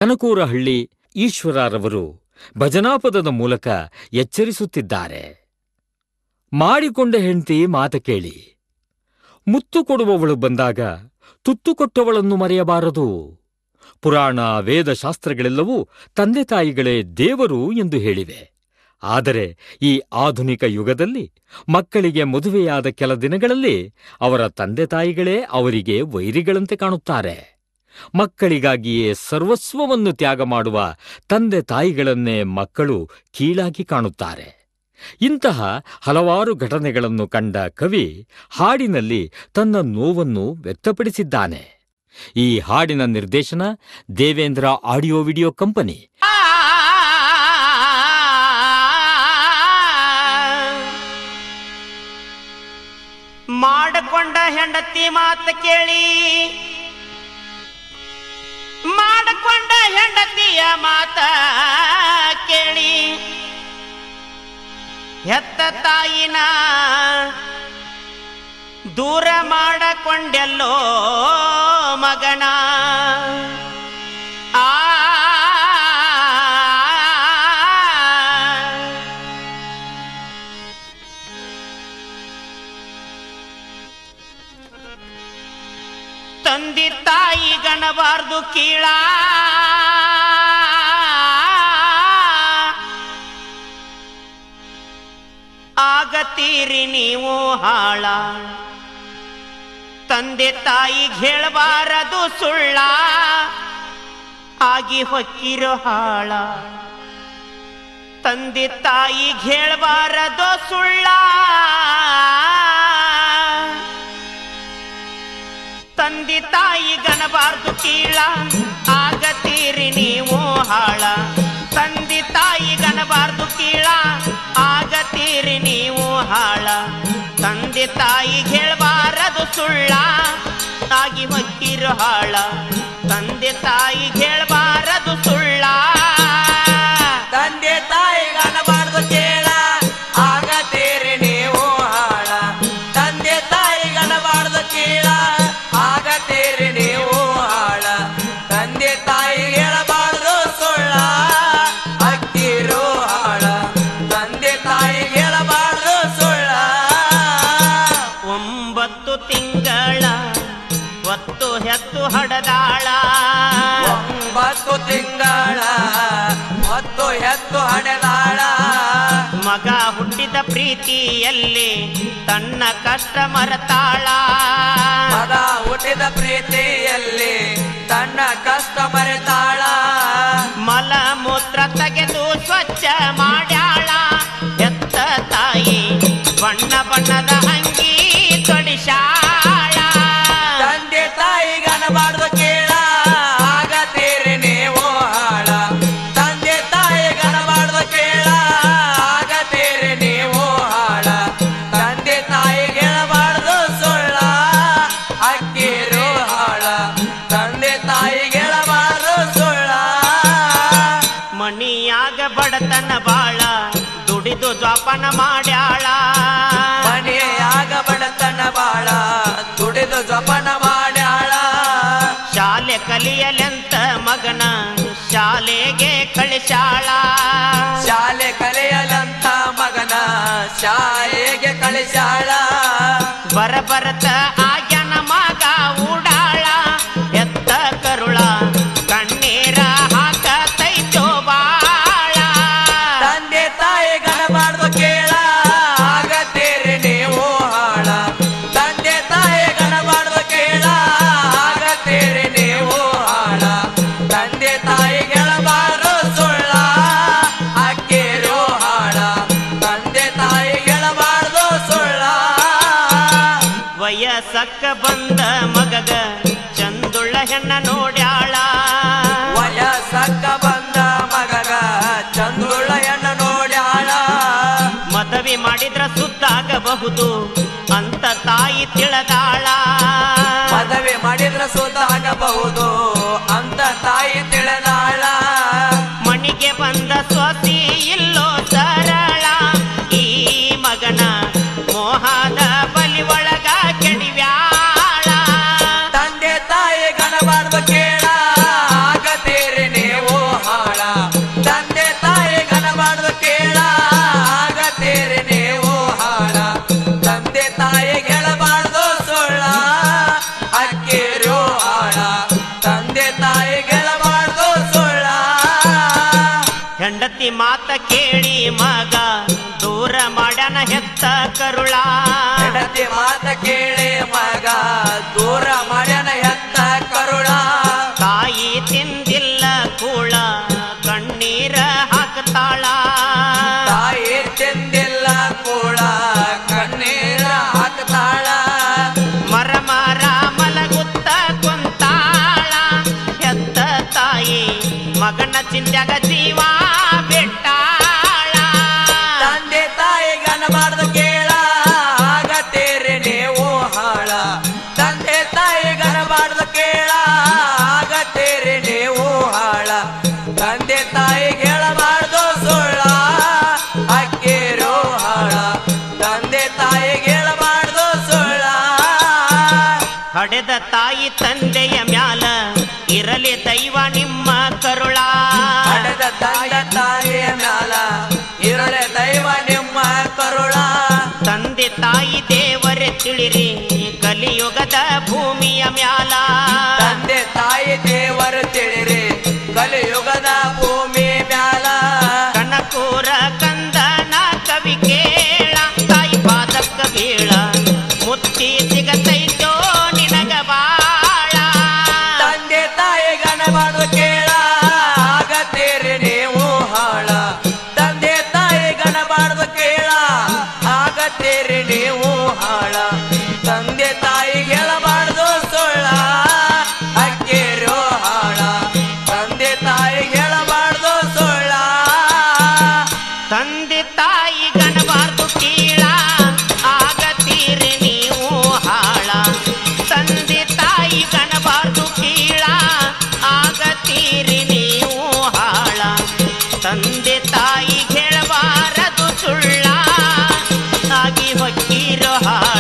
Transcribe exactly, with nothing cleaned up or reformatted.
ಕನಕೂರಹಳ್ಳಿ ಈಶ್ವರರವರು ಭಜನಾಪದದ ಮೂಲಕ ಎಚ್ಚರಿಸುತ್ತಿದ್ದಾರೆ. ಮಾಡಿಕೊಂಡ ಹೆಂಡತಿ ಮಾತ ಕೇಳಿ, ಮುತ್ತು ಕೊಡುವವಳು ಬಂದಾಗ ತುತ್ತು ಕೊಟ್ಟವಳನ್ನು ಮರೆಯಬಾರದು. ಪುರಾಣ ವೇದಶಾಸ್ತ್ರಗಳೆಲ್ಲವೂ ತಂದೆ ತಾಯಿಗಳೇ ದೇವರು ಎಂದು ಹೇಳಿವೆ. ಆದರೆ ಈ ಆಧುನಿಕ ಯುಗದಲ್ಲಿ ಮಕ್ಕಳಿಗೆ ಮದುವೆಯಾದ ಕೆಲ ದಿನಗಳಲ್ಲಿ ಅವರ ತಂದೆ ತಾಯಿಗಳೇ ಅವರಿಗೆ ವೈರಿಗಳಂತೆ ಕಾಣುತ್ತಾರೆ. ಮಕ್ಕಳಿಗಾಗಿಯೇ ಸರ್ವಸ್ವವನ್ನು ತ್ಯಾಗ ಮಾಡುವ ತಂದೆ ತಾಯಿಗಳನ್ನೇ ಮಕ್ಕಳು ಕೀಳಾಗಿ ಕಾಣುತ್ತಾರೆ. ಇಂತಹ ಹಲವಾರು ಘಟನೆಗಳನ್ನು ಕಂಡ ಕವಿ ಹಾಡಿನಲ್ಲಿ ತನ್ನ ನೋವನ್ನು ವ್ಯಕ್ತಪಡಿಸಿದ್ದಾನೆ. ಈ ಹಾಡಿನ ನಿರ್ದೇಶನ ದೇವೇಂದ್ರ ಆಡಿಯೋ ವಿಡಿಯೋ ಕಂಪನಿ. ಮಾಡಿಕೊಂಡ ಹೆಂಡತಿ ಮಾತ ಕೇಳಿ, ಮಾಡಿಕೊಂಡ ಹೆಂಡತಿಯ ಮಾತ ಕೇಳಿ, ಹೆತ್ತ ತಾಯಿನ ದೂರ ಮಾಡಕೊಂಡೆಲ್ಲೋ ಮಗನ. ಆ ತಂದೆ ತಾಯಿ ಗಣಬಾರ್ದು ಕೀಳ, ಆಗತೀರಿ ನೀವು ಹಾಳ. ತಂದೆ ತಾಯಿಗೆ ಹೇಳಬಾರದು ಸುಳ್ಳ, ಆಗಿ ಹೊಕ್ಕಿರೋ ಹಾಳ. ತಂದೆ ತಾಯಿಗೆ ಹೇಳಬಾರದು ಸುಳ್ಳ, ತಂದೆ ತಾಯಿ ಗಣಬಾರ್ದು ಕೀಳ, ಆಗತೀರಿ ನೀವು ಹಾಳ. ತಂದೆ ತಾಯಿ ಗಣಬಾರ್ದು ಕೀಳ, ಆಗತೀರಿ ನೀವು ಹಾಳ. ತಂದೆ ತಾಯಿಗೆ ಹೇಳಬಾರದು ಸುಳ್ಳ, ಆಗಿ ಹೊಕ್ಕಿರೋ ಹಾಳ. ತಂದೆ ತಾಯಿಗೆ ಹೇಳಬಾರದು ಸುಳ್ಳ, ತಂದೆ ತಾಯಿ ಗಣಬಾರ್ದು ಕೇಳ, ಆಗತೀರಿ ನೀವು ಹಾಳ. ತಂದೆ ತಾಯಿ ಗಣಬಾರ್ದು ಕೀಳ, ಆಗತೀರಿ ನೀವು ಹಾಳ. ತಂದೆ ತಾಯಿ ಹೇಳಬಾರ್ದು ಸುಳ್ಳ, ಅಕ್ಕಿರೋ ಹಾಳ. ತಂದೆ ತಾಯಿ ಹೇಳಬಾರ್ದು ಸುಳ್ಳ. ಒಂಬತ್ತು ತಿಂಗಳ ಒತ್ತು ಹೆತ್ತು ಹಡದಾಳ, ಒಂಬತ್ತು ತಿಂಗಳ ಹೊತ್ತು ಹೆತ್ತು ಹಡೆದಾಳ. ಮಗ ಹುಟ್ಟಿದ ಪ್ರೀತಿಯಲ್ಲಿ ತನ್ನ ಕಷ್ಟ ಮರೆತಾಳ. ಮಗ ಹುಟ್ಟಿದ ಪ್ರೀತಿಯಲ್ಲಿ ತನ್ನ ಕಷ್ಟ ಮರೆತಾಳ. ಮಲ ಮೂತ್ರ ತೆಗೆದು ಸ್ವಚ್ಛ ಮಾಡ್ಯಾಳ. ಎತ್ತ ತಾಯಿ ಬಣ್ಣ ಬಣ್ಣದ ಅಂಗಿ ತೊಡಿಸಾಳ. ತಂದೆ ತಾಯಿ ಗಣಬಾರ್ದು ಕೇಳ, ಆಗತೀರಿ ನೀವು ಹಾಳ. ತಂದೆ ತಾಯಿ ಗಣಬಾರ್ದು ಕೇಳ, ಆಗತೀರಿ ನೀವು ಹಾಳ. ತಂದೆ ತಾಯಿ ಗೆಳಬಾರ್ದು ಸುಳ್ಳ, ಅಕ್ಕಿರು ಹಾಳ. ತಂದೆ ತಾಯಿ ಗೆಳಬಾರ್ದು ಸುಳ್ಳ. ಮಣಿಯಾಗ ಬಡತನ ಬಾಳ, ದುಡಿದು ಜ್ವಾಪನ ಮಾಡ್ಯಾಳ. ಮನೆಯಾಗ ಬಡತನ ಬಾಳ, ದುಡಿದು ಜಪನ ಮಾಡ್ಯಾಳ. ಶಾಲೆ ಕಲಿಯಲೆಂತ ಮಗನ ಶಾಲೆಗೆ ಕಳಿಸಾಳ. ಶಾಲೆ ಕಲಿಯಲಂತ ಮಗನ ಶಾಲೆಗೆ ಕಳಿಸಾಳ. ಬರಬರತ ಆಗ್ಯಾನ ಮಗ ಊಡಾಳ. ಎತ್ತ ಕರುಳ ಕಣ್ಣೀರ ಹಾಕತೈತೋ ಬಾಳ. ತಂದೆ ತಾಯಿ ಗಣಬಾರ್ದು ಕೇಳ, ಆಗತೀರಿ ನೀವು ಹಾಳ. ತಂದೆ ತಾಯಿ ಗಣಬಾರ್ದು ಕೇಳ, ಆಗತೀರಿ ನೀವು ಹಾಳ. ತಂದೆ ತಾಯಿ ಗೆಳಬಾರ್ದು ಸುಳ್ಳ, ಅಕ್ಕಿರು ಹಾಳ. ತಂದೆ ತಾಯಿ ಗೆಳಬಾರ್ದು ಸುಳ್ಳ. ವಯಸ್ಸಕ್ಕ ಬಂದ ಮಗಗ ಚಂದುಳ್ಳ ಹೆಣ್ಣ ನೋಡ್ಯಾಳ. ವಯಸ್ಸಕ್ಕ ಬಂದ ಮಗಗ ಚಂದುಳ್ಳ ಹೆಣ್ಣ ನೋಡ್ಯಾಳ. ಮದುವೆ ಮಾಡಿದ್ರ ಸುತ್ತಾಗಬಹುದು ಅಂತ ತಾಯಿ ತಿಳಿದಾಳ. ಮದುವೆ ಮಾಡಿದ್ರ ಸುತ್ತಾಗಬಹುದು ಅಂತ ತಾಯಿ ತಿಳಿದಾಳ. ಮಣಿಗೆ ಬಂದ ಸ್ವಾತಿ ಇಲ್ಲೋ ಸರಳ. ಈ ಮಗನ ಮೋಹದ ಬಲಿ ಒಳಗ ಕೆಡಿವ್ಯಾಳ. ತಂದೆ ತಾಯಿ ಗಣಬಾರ್ದು ಕೇಳ, ಆಗತೀರಿ ನೀವು ಹೆಂಡತಿ ಮಾತ ಕೇಳಿ ಮಗ ದೂರ ಮಾಡ್ಯಾನ ಹೆತ್ತ ಕರುಳ. ಹೆಂಡತಿ ಮಾತ ಕೇಳಿ ಮಗ ದೂರ ಮಾಡ್ಯಾನ ಹೆತ್ತ ಕರುಳ. ತಾಯಿ ತಿಂದಿಲ್ಲ ಕೂಳ ಕಣ್ಣೀರ ಹಾಕ್ತಾಳ. ತಾಯಿ ತಿಂದಿಲ್ಲ ಕೂಳ ಕಣ್ಣೀರ ಹಾಕ್ತಾಳ. ಮರ ಮರ ಮಲಗುತ್ತ ಕುಂತಾಳ ಹೆತ್ತ ತಾಯಿ ಮಗನ ಚಿಂತ್ಯಾಗ ಜೀವ ಬಿಟ್ಟಾಳ. ತಂದೆ ತಾಯಿಗನಬಾರ್ದು ಕೇಳ ಆಗತ್ತೀರಿ ನೀವು ಹಾಳ. ತಂದೆ ತಾಯಿಗನಬಾರ್ದು ಕೇಳ ಆಗತ್ತೀರಿ ನೀವು ಹಾಳ. ತಂದೆ ತಾಯಿಗೆ ಹೇಳಬಾರ್ದು ಸುಳ್ಳ ಅಕ್ಕಿರೋ ಹಾಳ. ತಂದೆ ತಾಯಿಗೆ ಹೇಳಬಾರ್ದು ಸುಳ್ಳ. ಹಡೆದ ತಾಯಿ ತಂದೆಯ ಮ್ಯಾಲ ಇರಲಿ ದೈವ ನಿಮ್ಮ ಕರುಳ. ಹಡೆದ ತಂದೆ ತಾಯಿಯ ಮ್ಯಾಲ ಇರಲಿ ದೈವ ನಿಮ್ಮ ಕರುಳ. ತಂದೆ ತಾಯಿ ದೇವರೇ ತಿಳಿರಿ ಕಲಿಯುಗದ ಭೂಮಿಯ ಮ್ಯಾಲ. ತಂದೆ ತಾಯಿ ದೇವರು ತಿಳಿರಿ ಕಲಿಯುಗದ ಭೂಮಿ ಮ್ಯಾಲ. ಕನಕೂರ ಕಂದನ ಕವಿ ಕೇಳ ತಾಯಿ ಪಾದಕ್ಕ ಬೀಳ ಮುತ್ತಿ ಸಿಗತೈತೋ ನಿನಗ ಬಾಳ. ತಂದೆ ತಾಯಿಗನಬಾರ್ದು ಕೇಳ ಆಗತ್ತೀರಿ ನೀವು ಹಾಳ. ತಂದೆ ತಾಯಿಗನಬಾರ್ದು ಕೇಳ ಆಗತ್ತೀರಿ ನೀವು ಹಾಳ. ತಂದೆ ತಾಯಿಗೆ ಹೇಳಬಾರ್ದು ಸುಳ್ಳ ಅಕ್ಕಿರೋ ಹಾಳ. ತಂದೆ ತಾಯಿಗೆ ಹೇಳಬಾರ್ದು ಸುಳ್ಳ. ತಂದೆ ತಾಯಿ ಗಣಬಾರ್ದು ಕೀಳ ಆಗತೀರಿ ನೀವು ಹಾಳ. ತಂದೆ ತಾಯಿ ಗಣಬಾರ್ದು ಕೀಳ ಆಗತೀರಿ ನೀವು ಹಾಳ. ತಂದೆ ತಾಯಿ ಹೇಳಬಾರದು ಸುಳ್ಳ ಆಗಿ ಹೊಕ್ಕಿರೋ ಹಾಳ.